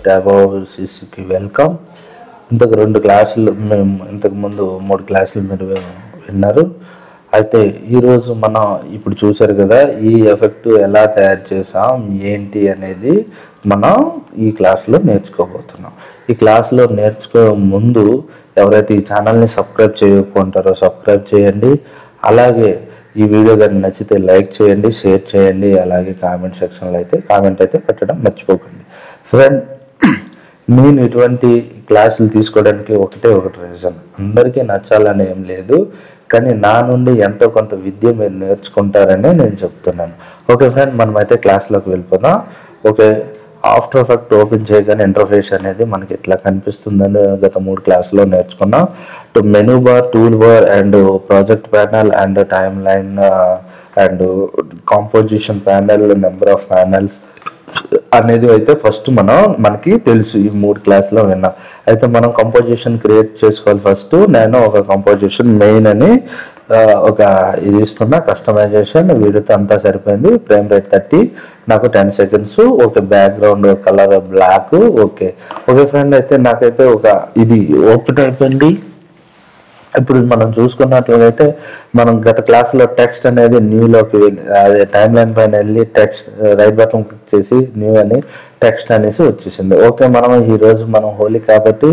Above సిసికి welcome. ఇంతకు 2 క్లాసులు మేము ఇంతకు ముందు 3 క్లాసులు మీరు విన్నారు. అయితే ఈరోజు మనం ఇప్పుడు చూసారు కదా, ఈ ఎఫెక్ట్ ఎలా తయారు చేసాం ఏంటి అనేది మనం ఈ క్లాస్లో నేర్చుకోబోతున్నాం. ఈ క్లాస్లో నేర్చుకో ముందు ఎవరైతే ఈ ఛానల్ని సబ్స్క్రైబ్ చేయకుంటారో సబ్స్క్రైబ్ చేయండి. అలాగే ఈ వీడియో కానీ నచ్చితే లైక్ చేయండి, షేర్ చేయండి. అలాగే కామెంట్ సెక్షన్లో అయితే కామెంట్ అయితే పెట్టడం మర్చిపోకండి. ఫ్రెండ్, నేను ఇటువంటి క్లాసులు తీసుకోవడానికి ఒకటి రీజన్, అందరికీ నచ్చాలని ఏం లేదు, కానీ నా నుండి ఎంతో కొంత విద్య మీరు నేర్చుకుంటారని నేను చెప్తున్నాను. ఓకే ఫ్రెండ్, మనమైతే క్లాస్లోకి వెళ్ళిపోదాం. ఓకే, ఆఫ్టర్ ఎఫెక్ట్ ఓపెన్ చేయగానే ఇంటర్ఫేస్ అనేది మనకి ఇట్లా కనిపిస్తుందని గత 3 క్లాసులో నేర్చుకున్నాం. To menu bar, tool bar and project panel and time line and composition panel, number of panels అనేది అయితే ఫస్ట్ మనకి తెలుసు, ఈ 3 క్లాసులో విన్నాం. అయితే మనం కంపోజిషన్ క్రియేట్ చేసుకోవాలి. ఫస్ట్ నేను ఒక కంపోజిషన్ మెయిన్ అని ఒక ఇది ఇస్తున్నా, కస్టమైజేషన్ వీడియోతో అంతా సరిపోయింది. ఫ్రేమ్ రేట్ 30, నాకు 10 seconds. Okay, background colour black. Okay friend, అయితే నాకైతే ఒక ఇది ఓపెన్ అయిపోయింది. ఇప్పుడు మనం చూసుకున్నట్లయితే మనం గత క్లాసులో టెక్స్ట్ అనేది న్యూలోకి వెళ్ళి, అదే టైం లైన్ పైన వెళ్ళి టెక్స్ట్ రైట్ బటన్ క్లిక్ చేసి న్యూ అని టెక్స్ట్ అనేసి వచ్చేసింది. ఓకే, ఈరోజు మనం హోలీ కాబట్టి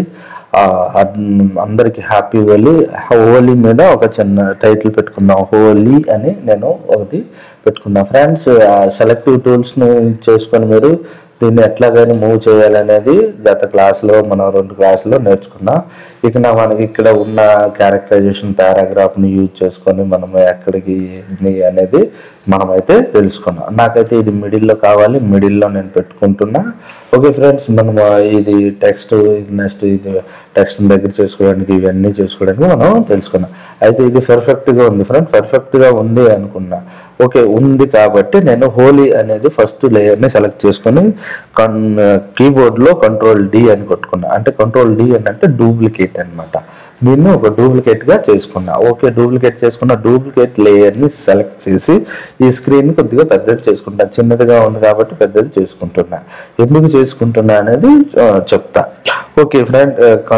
అందరికి హ్యాపీ హోలీ. హోలీ మీద ఒక చిన్న టైటిల్ పెట్టుకున్నాం, హోలీ అని నేను ఒకటి పెట్టుకున్నా. ఫ్రెండ్స్, సెలెక్టివ్ టూల్స్ని చేసుకొని మీరు దీన్ని ఎట్లాగైనా మూవ్ చేయాలనేది గత క్లాస్లో మనం 2 క్లాసులో నేర్చుకున్నాం. ఇక మనకి ఇక్కడ ఉన్న క్యారెక్టరైజేషన్ పారాగ్రాఫ్ని యూజ్ చేసుకొని మనం ఎక్కడికి అనేది మనమైతే తెలుసుకున్నాం. నాకైతే ఇది మిడిల్లో కావాలి, మిడిల్లో నేను పెట్టుకుంటున్నా. ఓకే ఫ్రెండ్స్, మనం ఇది టెక్స్ట్ నెక్స్ట్ ఇది టెక్స్ట్ దగ్గర చేసుకోవడానికి ఇవన్నీ చేసుకోవడానికి మనం తెలుసుకున్నాం. అయితే ఇది పర్ఫెక్ట్గా ఉంది ఫ్రెండ్స్, పర్ఫెక్ట్గా ఉంది అనుకున్నా. ఓకే, ఉంది కాబట్టి నేను హోలీ అనేది ఫస్ట్ లేయర్ని సెలెక్ట్ చేసుకొని కీబోర్డ్లో Ctrl+D అని కొట్టుకున్నా. అంటే Ctrl+D అంటే డూప్లికేట్ అనమాట. దీన్ని ఒక డూప్లికేట్గా చేసుకున్నా. ఓకే, డూప్లికేట్ చేసుకున్న డూప్లికేట్ లేయర్ని సెలెక్ట్ చేసి ఈ స్క్రీన్ కొద్దిగా పెద్దది చేసుకుంటా. చిన్నదిగా ఉంది కాబట్టి పెద్దది చేసుకుంటున్నా. ఎందుకు చేసుకుంటున్నా అనేది చెప్తా. Okay friend,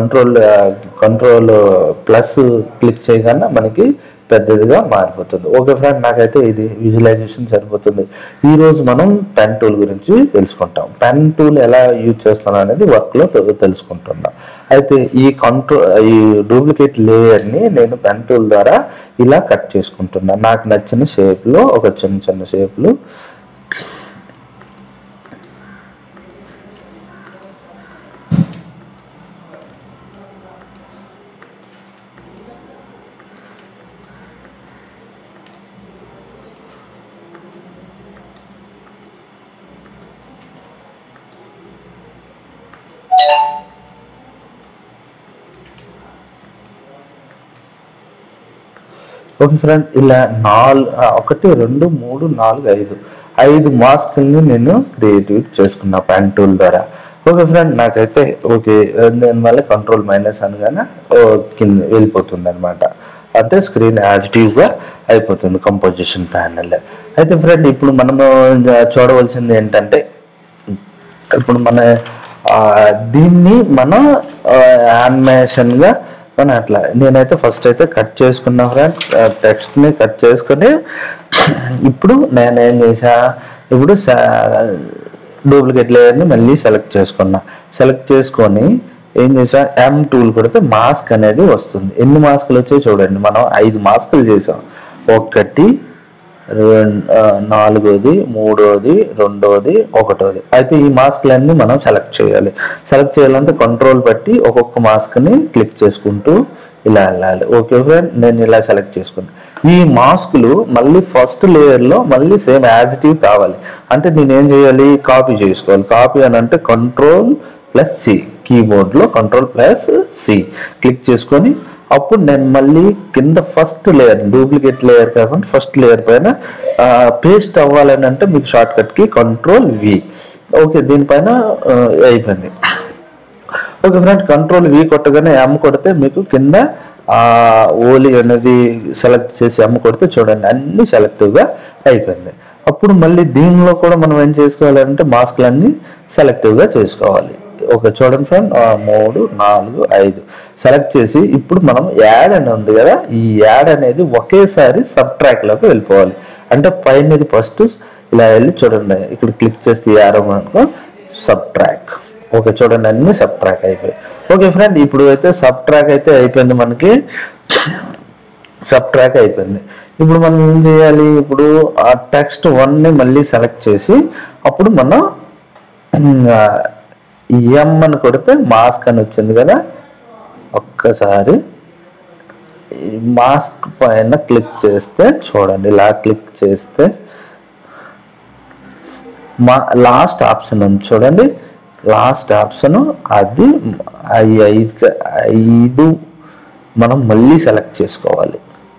control plus click చేయగానే మనకి పెద్దదిగా మారిపోతుంది. ఓకే ఫ్రెండ్, నాకైతే ఇది విజువలైజేషన్ సరిపోతుంది. ఈరోజు మనం పెన్ టూల్ గురించి తెలుసుకుంటాం. పెన్ టూల్ ఎలా యూజ్ చేస్తాం అనేది వర్క్లో తెలుసుకుంటున్నాం. అయితే ఈ డూప్లికేట్ లేయర్ని నేను పెన్ టూల్ ద్వారా ఇలా కట్ చేసుకుంటున్నా. నాకు నచ్చిన షేప్లో ఒక చిన్న షేప్లు ఓకే ఫ్రెండ్, ఇలా 1 2 3 4 5 మాస్కుల్ని నేను క్రియేటివ్ చేసుకున్నా పెన్ టూల్ ద్వారా. ఓకే ఫ్రెండ్, నాకైతే ఓకే, నేను మళ్ళీ Ctrl- అనగానే కింద వెళ్ళిపోతుంది అనమాట. అంటే స్క్రీన్ యాక్టివ్గా అయిపోతుంది కంపోజిషన్ ప్యానల్. అయితే ఫ్రెండ్, ఇప్పుడు మనము చూడవలసింది ఏంటంటే, ఇప్పుడు దీన్ని మనం యానిమేషన్గా అట్లా నేనైతే ఫస్ట్ అయితే కట్ చేసుకున్నా ఫ్రెండ్. టెక్స్ట్ని కట్ చేసుకొని ఇప్పుడు నేనేం చేసా, ఇప్పుడు డూప్లికేట్ లేయర్ని మళ్ళీ సెలెక్ట్ చేసుకున్నా. సెలెక్ట్ చేసుకొని ఏం చేసా, M టూల్ కొడితే మాస్క్ అనేది వస్తుంది. ఎన్ని మాస్కులు వచ్చాయి చూడండి. మనం 5 మాస్కులు చేసాం. 1, 4ది, 3ది, 2ది, 1ది. అయితే ఈ మాస్క్లన్నీ మనం సెలెక్ట్ చేయాలి. సెలెక్ట్ చేయాలంటే కంట్రోల్ బట్టి ఒక్కొక్క మాస్క్ని క్లిక్ చేసుకుంటూ ఇలా వెళ్ళాలి. ఓకే ఫ్రెండ్, నేను ఇలా సెలెక్ట్ చేసుకున్నాను. ఈ మాస్కులు మళ్ళీ ఫస్ట్ లేయర్లో మళ్ళీ సేమ్ యాజ్ ఇట్ ఈజ్ కావాలి. అంటే నేనేం చేయాలి, కాపీ చేసుకోవాలి. కాపీ అని అంటే Ctrl+C, కీబోర్డ్లో Ctrl+C క్లిక్ చేసుకొని అప్పుడు నేను మళ్ళీ కింద ఫస్ట్ లేయర్, డూప్లికేట్ లేయర్ కాకుండా ఫస్ట్ లేయర్ పైన పేస్ట్ అవ్వాలని అంటే మీకు షార్ట్ కట్కి Ctrl+V. ఓకే, దీనిపైన అయిపోయింది. ఓకే ఫ్రెండ్, Ctrl+V కొట్టగానే M కొడితే మీకు కింద ఓలీ అనేది సెలెక్ట్ చేసి M కొడితే చూడండి అన్ని సెలెక్టివ్గా అయిపోయింది. అప్పుడు మళ్ళీ దీనిలో కూడా మనం ఏం చేసుకోవాలంటే మాస్క్లన్నీ సెలెక్టివ్గా చేసుకోవాలి. ఓకే చూడండి ఫ్రెండ్ 3 4 5 సెలెక్ట్ చేసి ఇప్పుడు మనం యాడ్ అని ఉంది కదా, ఈ యాడ్ అనేది ఒకేసారి సబ్ట్రాక్ట్లోకి వెళ్ళిపోవాలి. అంటే పైనది ఫస్ట్ ఇలా వెళ్ళి చూడండి, ఇక్కడ క్లిక్ చేస్తే యారో మనకు సబ్ట్రాక్. ఓకే చూడండి అన్ని సబ్ట్రాక్ అయిపోయాయి. ఓకే ఫ్రెండ్ ఇప్పుడు అయితే సబ్ట్రాక్ అయితే అయిపోయింది, మనకి సబ్ట్రాక్ అయిపోయింది. ఇప్పుడు మనం ఏం చేయాలి, ఇప్పుడు ఆ టెక్స్ట్ 1ని మళ్ళీ సెలెక్ట్ చేసి అప్పుడు మనం ఎం అని కొడితే మాస్క్ అని వచ్చింది కదా, ఒక్కసారి మాస్క్ పైన క్లిక్ చేస్తే చూడండి, ఇలా క్లిక్ చేస్తే లాస్ట్ ఆప్షన్ ఉంది చూడండి, లాస్ట్ ఆప్షన్ అది 5 మనం మళ్ళీ సెలెక్ట్ చేసుకోవాలి.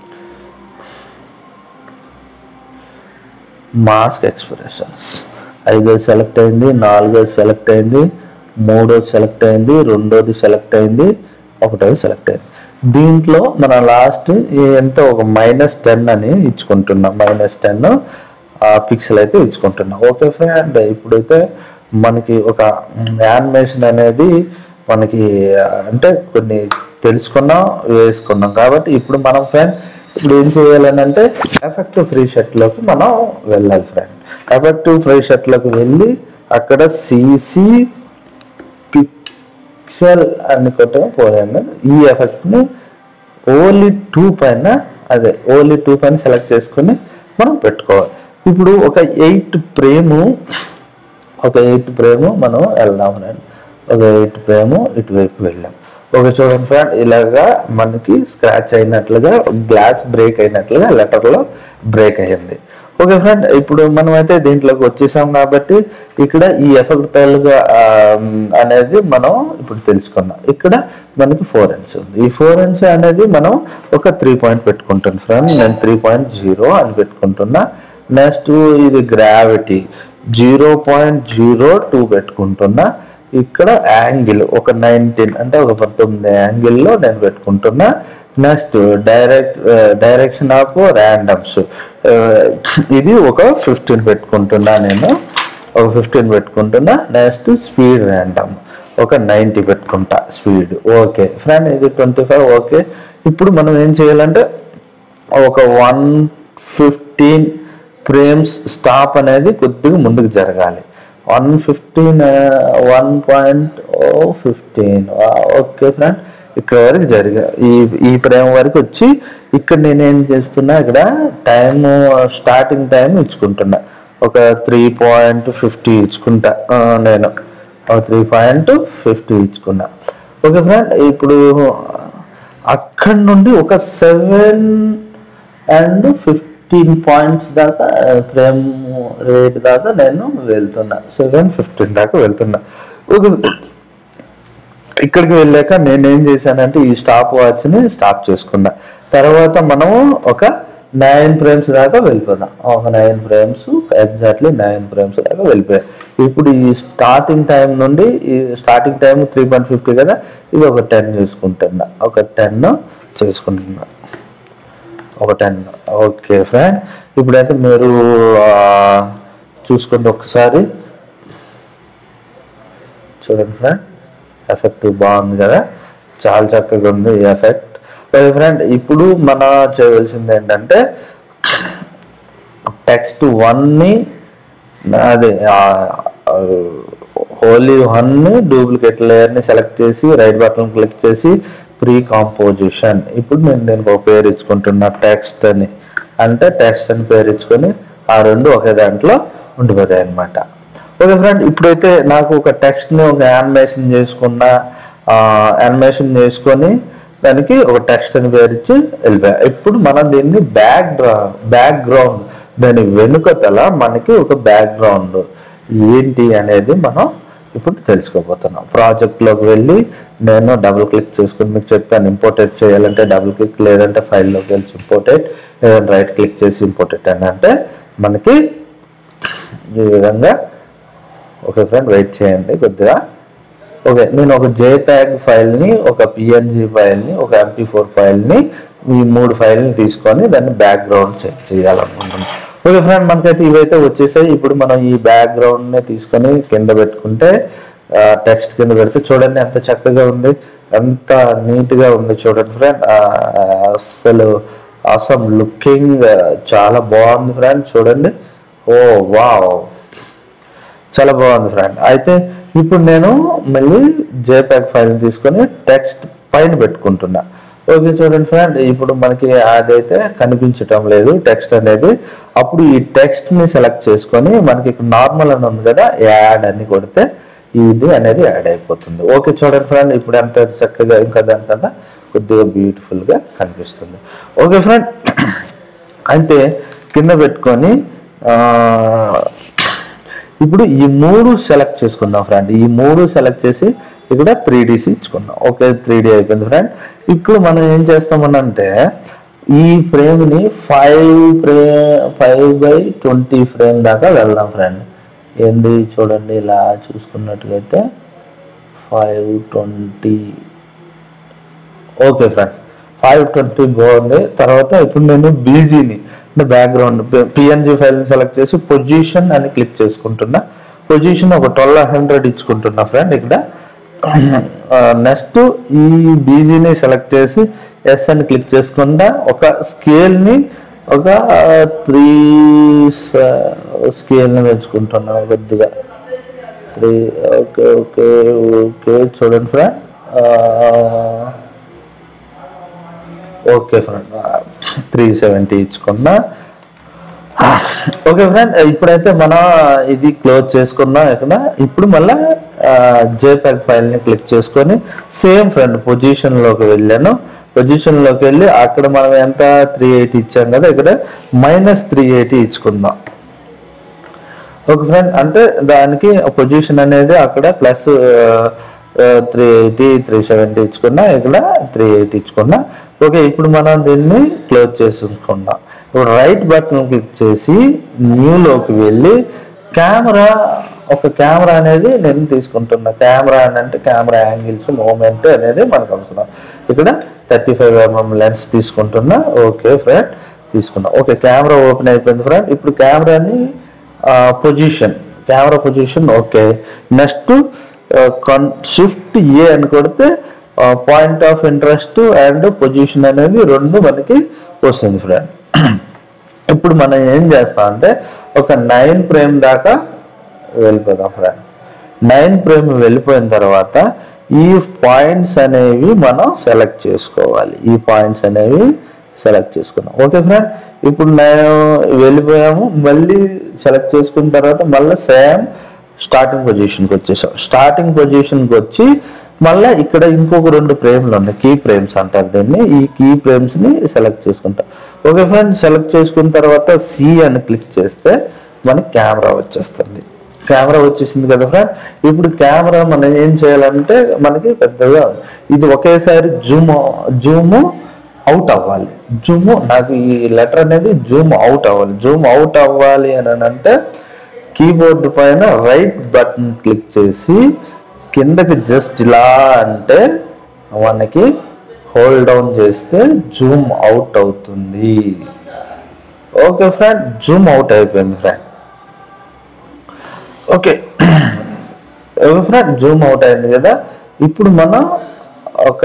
మాస్క్ ఎక్స్ప్రెషన్స్ 5 సెలెక్ట్ అయింది, 4 సెలెక్ట్ అయింది, 3 సెలెక్ట్ అయింది, 2 సెలెక్ట్ అయింది, 1 సెలెక్ట్ అయింది. దీంట్లో మన లాస్ట్ ఎంత ఒక -10 అని ఇచ్చుకుంటున్నాం, -10 పిక్సెల్ అయితే ఇచ్చుకుంటున్నాం. ఓకే ఫ్రెండ్ ఇప్పుడైతే మనకి ఒక యానిమేషన్ అనేది మనకి అంటే కొన్ని తెలుసుకున్నాం వేసుకున్నాం కాబట్టి ఇప్పుడు మనం ఫ్రెండ్ ఇప్పుడు ఏం చేయాలని అంటే ఎఫెక్టివ్ ప్రీసెట్లోకి మనం వెళ్ళాలి ఫ్రెండ్. ఎఫెక్టివ్ ప్రీసెట్లోకి వెళ్ళి అక్కడ సిసి పిక్సెల్ అని కొట్టగా పోయాను. ఈ ఎఫెక్ట్ని ఓన్లీ 2 పైన సెలెక్ట్ చేసుకుని మనం పెట్టుకోవాలి. ఇప్పుడు ఒక 8 ఫ్రేమ్ మనం వెళ్దాం ఫ్రెండ్. ఒక 8 ఫ్రేమ్ ఇటువైపు వెళ్ళాం. ఓకే చూడండి ఫ్రెండ్ ఇలాగా మనకి స్క్రాచ్ అయినట్లుగా గ్లాస్ బ్రేక్ అయినట్లుగా లెటర్లో బ్రేక్ అయ్యింది. ఓకే ఫ్రెండ్ ఇప్పుడు మనం అయితే దీంట్లోకి వచ్చేసాం కాబట్టి ఇక్కడ ఈ ఎఫెక్ట్ అనేది మనం ఇప్పుడు తెలుసుకున్నాం. ఇక్కడ మనకి 4N ఉంది. ఈ 4N అనేది మనం ఒక 3 పాయింట్ పెట్టుకుంటాను ఫ్రెండ్. నేను 3.0 అని పెట్టుకుంటున్నా. నెక్స్ట్ ఇది గ్రావిటీ 0.02 పెట్టుకుంటున్నా. ఇక్కడ యాంగిల్ ఒక 19 అంటే ఒక 19 యాంగిల్లో నేను పెట్టుకుంటున్నా. నెక్స్ట్ డైరెక్షన్ ఆఫ్ ర్యాండమ్స్ ఇది ఒక 15 పెట్టుకుంటున్నా, నేను ఒక 15 పెట్టుకుంటున్నా. నెక్స్ట్ స్పీడ్ ర్యాండమ్ ఒక 90 పెట్టుకుంటా స్పీడ్. ఓకే ఫ్రెండ్ ఇది 25. ఓకే ఇప్పుడు మనం ఏం చేయాలంటే ఒక 115 ఫ్రేమ్స్ స్టాప్ అనేది కొద్దిగా ముందుకు జరగాలి. 1.15 ఓకే ఫ్రెండ్ ఇక్కడ వరకు ఈ ఫ్రేమ్ వరకు వచ్చి ఇక్కడ నేనేం చేస్తున్నా ఇక్కడ స్టార్టింగ్ టైం ఇచ్చుకుంటున్నా ఒక 3.50 ఇచ్చుకుంటా. నేను 3.50 ఇచ్చుకున్నా. ఓకే ఫ్రెండ్ ఇప్పుడు అక్కడి నుండి ఒక 7 and 15 పాయింట్స్ దాకా ఫ్రేమ్ రేట్ దాకా నేను వెళ్తున్నా. 7:15 దాకా వెళ్తున్నా. ఓకే ఇక్కడికి వెళ్ళాక నేనేం చేశానంటే ఈ స్టాప్ వాచ్ని స్టాప్ చేసుకున్నా. తర్వాత మనము ఒక 9 ఫ్రేమ్స్ దాకా వెళ్ళిపోదాం. ఒక 9 ఫ్రేమ్స్ ఎగ్జాక్ట్లీ 9 ఫ్రేమ్స్ దాకా వెళ్ళిపోయాయి. ఇప్పుడు ఈ స్టార్టింగ్ టైం నుండి ఈ స్టార్టింగ్ టైం 3.50 కదా, ఇది ఒక 10 చేసుకుంటున్నా. ఒక 10 చేసుకుంటున్నా. ఒక 10. ఓకే ఫ్రెండ్ ఇప్పుడైతే మీరు చూసుకోండి ఒకసారి చూడండి ఫ్రెండ్. ఎఫెక్ట్ బాగుంది కదా, చాలా చక్కగా ఉంది ఈ ఎఫెక్ట్. ఓకే ఫ్రెండ్ ఇప్పుడు మనం చేయవలసింది ఏంటంటే టెక్స్ట్ 1ని అదే ఓన్లీ 1ని డూప్లికేట్ లేయర్ని సెలెక్ట్ చేసి రైట్ బటన్ క్లిక్ చేసి ప్రీ కాంపోజిషన్. ఇప్పుడు నేను ఒక పేరు ఇచ్చుకుంటున్నా టెక్స్ట్ అని, అంటే టెక్స్ట్ అని పేరు ఇచ్చుకొని ఆ రెండు ఒకే దాంట్లో ఉండిపోతాయి అన్నమాట. ఓకే ఫ్రెండ్ ఇప్పుడైతే నాకు ఒక టెక్స్ట్ని ఒక యానిమేషన్ చేసుకొని దానికి ఒక టెక్స్ట్ అని పేరు ఇచ్చి వెళ్ళిపోయా. ఇప్పుడు మనం దీన్ని బ్యాక్గ్రౌండ్ దాని వెనుకతల మనకి ఒక బ్యాక్గ్రౌండ్ ఏంటి అనేది మనం ఇప్పుడు తెలుసుకోబోతున్నాం. ప్రాజెక్ట్లోకి వెళ్ళి నేను డబుల్ క్లిక్ చేసుకుని మీకు చెప్పాను ఇంపోర్టేట్ చేయాలంటే డబుల్ క్లిక్, లేదంటే ఫైల్లోకి వెళ్ళి ఇంపోర్టేట్, లేదంటే రైట్ క్లిక్ చేసి ఇంపోర్టేట్ అని అంటే మనకి ఈ విధంగా. ఓకే ఫ్రెండ్ వెయిట్ చేయండి కొద్దిగా. ఓకే నేను ఒక JPEG ఫైల్ని, ఒక PNG ఫైల్ని, ఒక MP4 ఫైల్ని, ఈ 3 ఫైల్ని తీసుకొని దాన్ని బ్యాక్గ్రౌండ్ చెక్ చేయాలనుకుంటున్నాం. ఓకే ఫ్రెండ్ మనకైతే ఇవైతే వచ్చేసాయి. ఇప్పుడు మనం ఈ బ్యాక్గ్రౌండ్ని తీసుకొని కింద పెట్టుకుంటే టెక్స్ట్ కింద పెడితే చూడండి ఎంత చక్కగా ఉంది, ఎంత నీట్గా ఉంది చూడండి ఫ్రెండ్. అసలు అసలు లుకింగ్ చాలా బాగుంది ఫ్రెండ్ చూడండి. ఓ వావ్, చాలా బాగుంది ఫ్రెండ్. అయితే ఇప్పుడు నేను మళ్ళీ జేపాగ్ ఫైల్ తీసుకొని టెక్స్ట్ పైన పెట్టుకుంటున్నా. ఓకే చూడండి ఫ్రెండ్, ఇప్పుడు మనకి అదైతే కనిపించటం లేదు టెక్స్ట్ అనేది. అప్పుడు ఈ టెక్స్ట్ని సెలెక్ట్ చేసుకొని మనకి ఇక్కడ నార్మల్ అని ఉంది కదా, యాడ్ అని కొడితే ఇది అనేది యాడ్ అయిపోతుంది. ఓకే చూడండి ఫ్రెండ్, ఇప్పుడు ఎంత చక్కగా ఇంకా దానికన్నా కొద్దిగా బ్యూటిఫుల్గా కనిపిస్తుంది. ఓకే ఫ్రెండ్, అయితే కింద పెట్టుకొని ఇప్పుడు ఈ 3 సెలెక్ట్ చేసుకుందాం ఫ్రెండ్. ఈ 3 సెలెక్ట్ చేసి ఇక్కడ 3Ds ఇచ్చుకుందాం. ఓకే 3D అయిపోయింది ఫ్రెండ్. ఇప్పుడు మనం ఏం చేస్తామనంటే ఈ ఫ్రేమ్ని 5x20 ఫ్రేమ్ దాకా వెళ్దాం ఫ్రెండ్. ఏంది చూడండి, ఇలా చూసుకున్నట్టుగైతే 520. ఓకే ఫ్రెండ్, 520 బాగుంది. తర్వాత ఇప్పుడు నేను బీజీని అంటే బ్యాక్గ్రౌండ్ PNG ఫైల్ని సెలెక్ట్ చేసి పొజిషన్ అని క్లిక్ చేసుకుంటున్నా. పొజిషన్ ఒక 1200 ఇచ్చుకుంటున్నా ఫ్రెండ్ ఇక్కడ. నెక్స్ట్ ఈ బీజీని సెలెక్ట్ చేసి ఎస్ అని క్లిక్ చేసుకుంటా. ఒక స్కేల్ని ఒక 3 స్కేల్ని పెంచుకుంటున్నా కొద్దిగా 3. ఓకే ఓకే ఓకే చూడండి ఫ్రెండ్. ఓకే ఫ్రెండ్ 370 ఇచ్చుకున్నా. ఓకే ఫ్రెండ్, ఇప్పుడైతే మనం ఇది క్లోజ్ చేసుకున్నాం ఇక్కడ. ఇప్పుడు మళ్ళీ జేపాగ్ ఫైల్ని క్లిక్ చేసుకొని సేమ్ ఫ్రెండ్ పొజిషన్లోకి వెళ్ళాను. పొజిషన్లోకి వెళ్ళి అక్కడ మనం ఎంత 380 ఇచ్చాం కదా, ఇక్కడ -380 ఇచ్చుకుందాం. ఓకే ఫ్రెండ్, అంటే దానికి పొజిషన్ అనేది అక్కడ ప్లస్ 380 370 ఇచ్చుకున్నా, ఇక్కడ 380 ఇచ్చుకున్నా. ఓకే ఇప్పుడు మనం దీన్ని క్లోజ్ చేసుకుందాం. ఇప్పుడు రైట్ బటన్ క్లిక్ చేసి న్యూలోకి వెళ్ళి ఒక కెమెరా అనేది నేను తీసుకుంటున్నా. కెమెరా అని అంటే కెమెరా యాంగిల్స్ మూమెంట్ అనేది మనకు అవసరం. ఇక్కడ 35mm లెన్స్ తీసుకుంటున్నా. ఓకే ఫ్రెండ్ తీసుకున్నా. ఓకే కెమెరా ఓపెన్ అయిపోయింది ఫ్రెండ్. ఇప్పుడు camera position okay. Next Shift A అని కొడితే point of interest and position అనేది 2 మనకి వస్తుంది ఫ్రెండ్. ఇప్పుడు మనం ఏం చేస్తాం అంటే ఒక 9 ఫ్రేమ్ దాకా వెళ్ళిపోదాం ఫ్రెండ్. 9 ఫ్రేమ్ వెళ్ళిపోయిన తర్వాత ఈ పాయింట్స్ అనేవి మనం సెలెక్ట్ చేసుకోవాలి. ఈ పాయింట్స్ అనేవి సెలెక్ట్ చేసుకున్నాం. ఓకే ఫ్రెండ్, ఇప్పుడు నేను వెళ్ళిపోయాము. మళ్ళీ సెలెక్ట్ చేసుకున్న తర్వాత మళ్ళీ సేమ్ స్టార్టింగ్ పొజిషన్కి వచ్చేసాం. స్టార్టింగ్ పొజిషన్కి వచ్చి మళ్ళీ ఇక్కడ ఇంకొక 2 ఫ్రేమ్లు ఉన్నాయి, కీ ఫ్రేమ్స్ అంటారు దీన్ని. ఈ కీ ఫ్రేమ్స్ని సెలెక్ట్ చేసుకుంటాం. ఓకే ఫ్రెండ్, సెలెక్ట్ చేసుకున్న తర్వాత C అని క్లిక్ చేస్తే మనకి కెమెరా వచ్చేస్తుంది. కెమెరా వచ్చేసింది కదా ఫ్రెండ్. ఇప్పుడు కెమెరా మనం ఏం చేయాలంటే మనకి పెద్దగా ఇది ఒకేసారి జూమ్ అవుట్ అవ్వాలి. నాకు ఈ లెటర్ అనేది జూమ్ అవుట్ అవ్వాలి. జూమ్ అవుట్ అవ్వాలి అని అంటే కీబోర్డ్ పైన రైట్ బటన్ క్లిక్ చేసి కిందకి జస్ట్ ఇలా అంటే మనకి హోల్డ్ డౌన్ చేస్తే జూమ్ అవుట్ అవుతుంది. ఓకే ఫ్రెండ్, జూమ్ అవుట్ అయిపోయింది friend. Okay friend, zoom out అయింది కదా. ఇప్పుడు మనం ఒక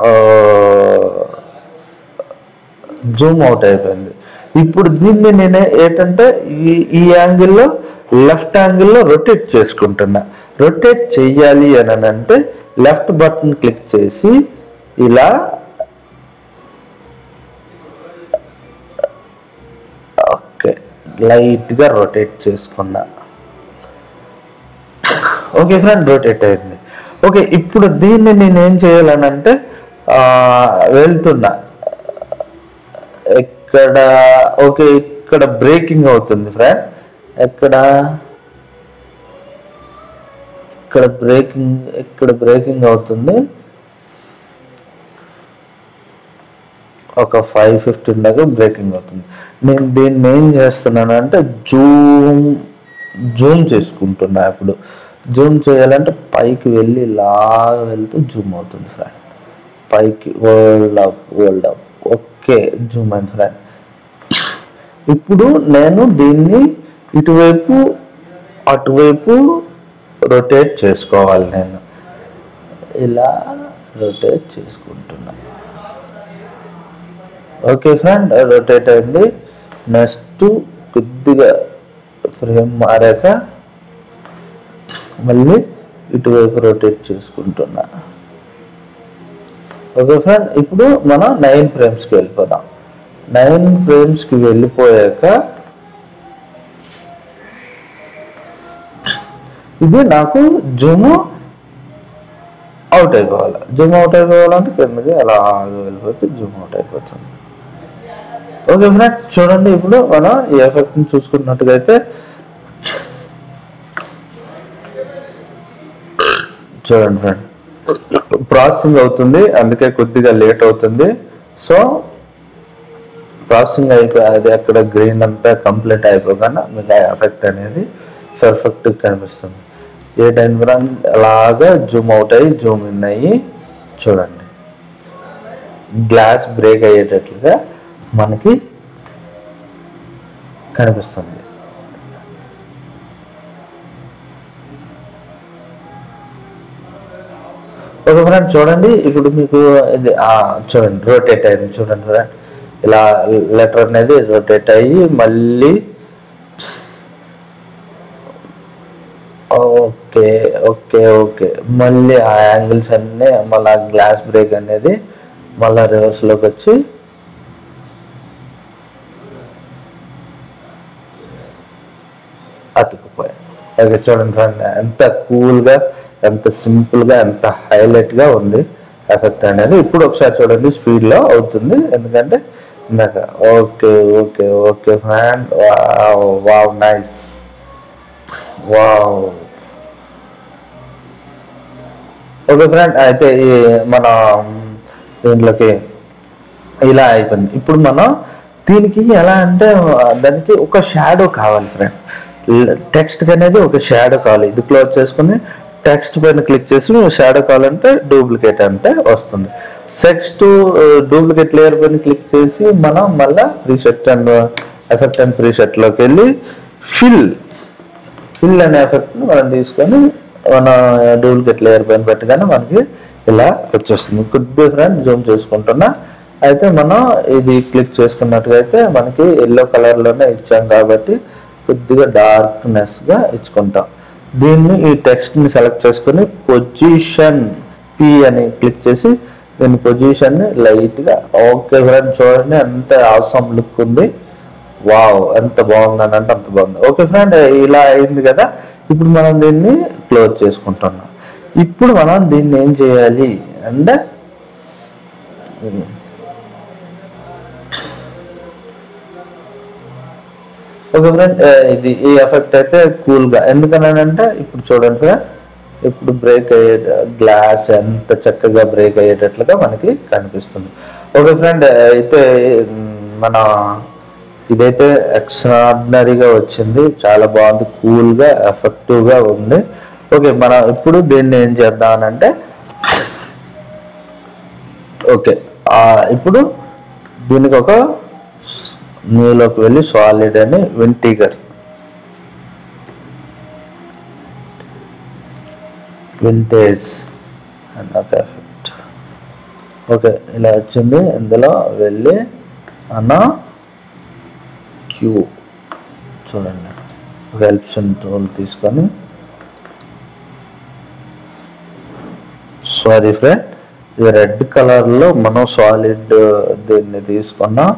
జూమ్ అవుట్ అయిపోయింది. ఇప్పుడు దీన్ని నేను ఏంటంటే ఈ యాంగిల్లో లెఫ్ట్ యాంగిల్లో రొటేట్ చేసుకుంటున్నా. రొటేట్ చెయ్యాలి అని అంటే లెఫ్ట్ బటన్ క్లిక్ చేసి ఇలా ఓకే లైట్గా రొటేట్ చేసుకున్నా. ఓకే ఫ్రెండ్, రొటేట్ అయింది. ఓకే ఇప్పుడు దీన్ని నేను ఏం చేయాలని అంటే వెళ్తున్నా ఇక్కడ. ఓకే ఇక్కడ బ్రేకింగ్ అవుతుంది ఫ్రెండ్. ఇక్కడ బ్రేకింగ్ అవుతుంది. ఒక 5:15 దాకా బ్రేకింగ్ అవుతుంది. నేను దీన్ని ఏం చేస్తున్నాను అంటే జూమ్ చేసుకుంటున్నా. ఇప్పుడు జూమ్ చేయాలంటే పైకి వెళ్ళి ఇలా వెళ్తూ జూమ్ అవుతుంది ఫ్రెండ్. పైకి వరల్డ్ అప్. ఓకే జూమ్ అయింది ఫ్రెండ్. ఇప్పుడు నేను దీన్ని ఇటువైపు అటువైపు రొటేట్ చేసుకోవాలి. నేను ఇలా రొటేట్ చేసుకుంటున్నా. ఓకే ఫ్రెండ్, రొటేట్ అయింది. నెక్స్ట్ కొద్దిగా ఫ్రేమ్ మారాక మళ్ళీ ఇటువైపు రొటేట్ చేసుకుంటున్నా. ఓకే ఫ్రెండ్, ఇప్పుడు మనం 9 ఫ్రేమ్స్కి వెళ్ళిపోదాం. 9 ఫ్రేమ్స్కి వెళ్ళిపోయాక ఇది నాకు జూమ్ అవుట్ అయిపోవాలి. జూమ్ అవుట్ అయిపోవాలంటే కిందకి అలా వెళ్ళిపోతే జూమ్ అవుట్ అయిపోతుంది. ఓకే ఫ్రెండ్, చూడండి ఇప్పుడు మనం ఈ ఎఫెక్ట్ని చూసుకున్నట్టుగైతే చూడండి ఫ్రెండ్, ప్రాసెసింగ్ అవుతుంది, అందుకే కొద్దిగా లేట్ అవుతుంది. సో ప్రాసెసింగ్ అది అక్కడ గ్రీన్ అంతా కంప్లీట్ అయిపోగానే మీకు ఆ ఎఫెక్ట్ అనేది పర్ఫెక్ట్గా కనిపిస్తుంది. ఏ టైం ఫ్రెండ్ అలాగా జూమ్ అవుట్ అయ్యి జూమ్ ఇన్ అయ్యి చూడండి గ్లాస్ బ్రేక్ అయ్యేటట్లుగా మనకి కనిపిస్తుంది. ఓకే ఫ్రెండ్, చూడండి ఇప్పుడు మీకు ఇది చూడండి రొటేట్ అయింది. చూడండి ఫ్రెండ్, ఇలా లెటర్ అనేది రొటేట్ అయ్యి మళ్ళీ ఓకే ఓకే ఓకే మళ్ళీ ఆ యాంగిల్స్ అన్నీ మళ్ళీ గ్లాస్ బ్రేక్ అనేది మళ్ళీ రివర్స్లోకి వచ్చి అతుక్కుపోయాయి. ఓకే చూడండి ఫ్రెండ్, ఎంత కూల్గా, ఎంత సింపుల్గా, ఎంత హైలైట్గా ఉంది ఎఫెక్ట్ అనేది. ఇప్పుడు ఒకసారి చూడండి స్పీడ్లో అవుతుంది, ఎందుకంటే ఇందాక. Okay okay okay friend, wow nice, wow. Okay friend, అయితే మన దీంట్లోకి ఇలా అయిపోయింది. ఇప్పుడు మనం దీనికి ఎలా అంటే దానికి ఒక షాడో కావాలి ఫ్రెండ్. టెక్స్ట్ అనేది ఒక షాడో కావాలి. ఇది క్లోజ్ చేసుకుని టెక్స్ట్ పైన క్లిక్ చేసి షాడో కావాలంటే డూప్లికేట్ అంటే వస్తుంది. టెక్స్ట్ డూప్లికేట్ లేయర్ పైన క్లిక్ చేసి మనం మళ్ళీ ప్రీసెట్ అండ్ ఎఫెక్ట్ అండ్ ప్రీసెట్లోకి వెళ్ళి ఫిల్ అనే ఎఫెక్ట్ని మనం తీసుకొని మన డూప్లికేట్ లేయర్ పైన పెట్టగానే మనకి ఇలా వచ్చేస్తుంది. కొద్దిగా ఫ్రెండ్ జూమ్ చేసుకుంటున్నా. అయితే మనం ఇది క్లిక్ చేసుకున్నట్టుగా అయితే మనకి ఎల్లో కలర్లోనే ఇచ్చాం కాబట్టి కొద్దిగా డార్క్నెస్గా ఇచ్చుకుంటాం. దీన్ని ఈ టెక్స్ట్ని సెలెక్ట్ చేసుకుని పొజిషన్ పి అని క్లిక్ చేసి దీని పొజిషన్ని లైట్గా ఓకే ఫ్రెండ్ చూడండి ఎంత అవసరం లుక్ ఉంది. వావ్, ఎంత బాగుందని అంటే అంత బాగుంది. ఓకే ఫ్రెండ్, ఇలా అయింది కదా. ఇప్పుడు మనం దీన్ని క్లోజ్ చేసుకుంటున్నాం. ఇప్పుడు మనం దీన్ని ఏం చేయాలి అంటే ఓకే ఫ్రెండ్, ఇది ఈ ఎఫెక్ట్ అయితే కూల్గా ఎందుకనంటే ఇప్పుడు చూడండి ఫ్రెండ్, ఇప్పుడు బ్రేక్ అయ్యే గ్లాస్ ఎంత చక్కగా బ్రేక్ అయ్యేటట్లుగా మనకి కనిపిస్తుంది. ఓకే ఫ్రెండ్, అయితే మన ఇదైతే ఎక్స్ట్రాడినరీగా వచ్చింది, చాలా బాగుంది, కూల్గా ఎఫెక్టివ్గా ఉంది. ఓకే, మనం ఇప్పుడు దీన్ని ఏం చేద్దామనంటే ఓకే ఇప్పుడు దీనికి ఒక న్యూలోకి వెళ్ళి సాలిడ్ అని వింటేజ్ అండ్ ఒక ఎఫెక్ట్. ఓకే, ఇలా వచ్చింది. ఇందులో వెళ్ళి అన్న క్యూ చూడండి, ఒక ఎల్ప్షన్ టూల్ తీసుకొని సారీ ఫ్రెండ్, ఇది రెడ్ కలర్లో మనం సాలిడ్ దీన్ని తీసుకున్నాం.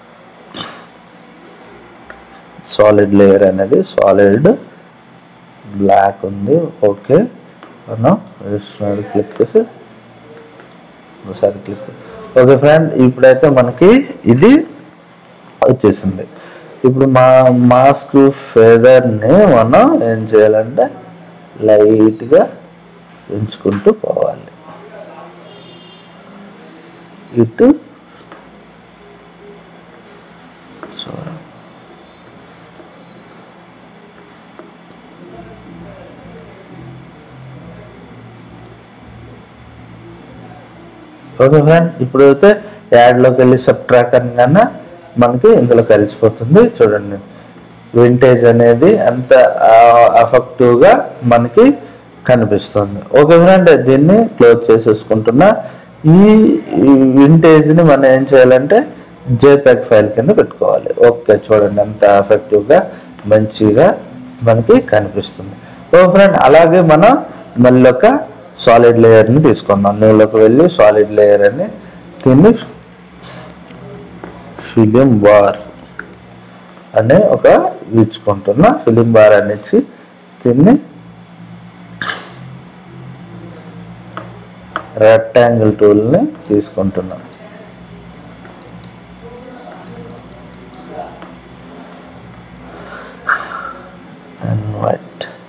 సాలిడ్ లేయర్ అనేది సాలిడ్ బ్లాక్ ఉంది. ఓకే, మనం క్లిక్ చేసి ఒకసారి క్లిక్. ఓకే ఫ్రెండ్, ఇప్పుడైతే మనకి ఇది వచ్చేసింది. ఇప్పుడు మాస్క్ ఫెదర్ని మనం ఏం చేయాలంటే లైట్గా పెంచుకుంటూ పోవాలి. ఇటు ఓకే ఫ్రెండ్, ఇప్పుడైతే యాడ్లోకి వెళ్ళి సబ్ట్రాక్ట్ అనగానే మనకి ఇందులో కలిసిపోతుంది. చూడండి వింటేజ్ అనేది ఎంత ఎఫెక్టివ్గా మనకి కనిపిస్తుంది. ఓకే ఫ్రెండ్, దీన్ని క్లోజ్ చేసేసుకుంటున్నా. ఈ వింటేజ్ని మనం ఏం చేయాలంటే జేపెగ్ ఫైల్ కింద పెట్టుకోవాలి. ఓకే, చూడండి ఎంత ఎఫెక్టివ్గా మంచిగా మనకి కనిపిస్తుంది. ఓ ఫ్రెండ్, అలాగే మనం మళ్ళీ ఒక సాలిడ్ లేయర్ని తీసుకుందాం. నీళ్ళకి వెళ్ళి సాలిడ్ లేయర్ అని దీన్ని ఫిలిం బార్ అనే ఒక ఇచ్చుకుంటున్నా. ఫిలిం బార్ అనేసి దీన్ని రెక్టాంగిల్ టూల్ని తీసుకుంటున్నాం. అండ్ వైట్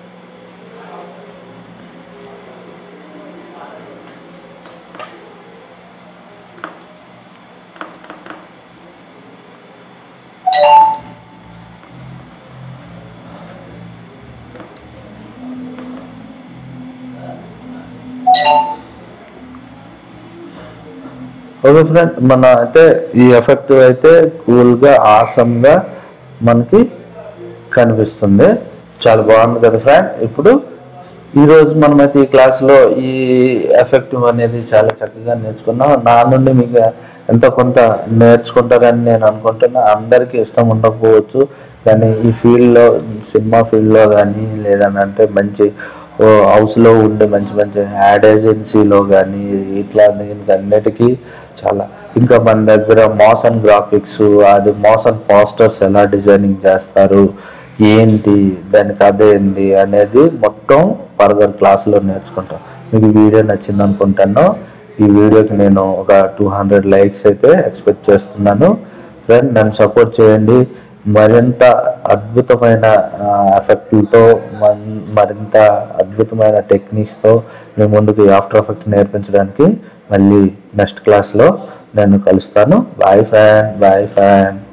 ఓకే ఫ్రెండ్, మన అయితే ఈ ఎఫెక్ట్ అయితే కూల్గా ఆసమ్గా మనకి కనిపిస్తుంది. చాలా బాగుంది కదా ఫ్రెండ్. ఇప్పుడు ఈరోజు మనమైతే ఈ క్లాస్లో ఈ ఎఫెక్టివ్ అనేది చాలా చక్కగా నేర్చుకున్నాం. నా నుండి మీకు ఎంతో కొంత నేర్చుకుంటారని నేను అనుకుంటున్నా. అందరికీ ఇష్టం ఉండకపోవచ్చు, కానీ ఈ ఫీల్డ్లో, సినిమా ఫీల్డ్లో కానీ లేదనంటే మంచి హౌస్లో ఉండే మంచి మంచి యాడ్ ఏజెన్సీలో కానీ ఇట్లా అన్నిటికీ చాలా, ఇంకా మన దగ్గర మోషన్ గ్రాఫిక్స్, అది మోషన్ పోస్టర్స్ ఎలా డిజైనింగ్ చేస్తారు, ఏంటి దానికి అదేంటి అనేది మొత్తం ఫర్దర్ క్లాసులో నేర్చుకుంటాం. మీకు వీడియో నచ్చింది అనుకుంటాను. ఈ వీడియోకి నేను ఒక 200 లైక్స్ అయితే ఎక్స్పెక్ట్ చేస్తున్నాను. ఫ్రెండ్, నన్ను సపోర్ట్ చేయండి. మరింత అద్భుతమైన ఎఫెక్ట్లతో, మరింత అద్భుతమైన టెక్నిక్స్తో మేము ముందుకు ఆఫ్టర్ ఎఫెక్ట్ నేర్పించడానికి మళ్ళీ నెక్స్ట్ క్లాస్లో నేను కలుస్తాను. Bye friend.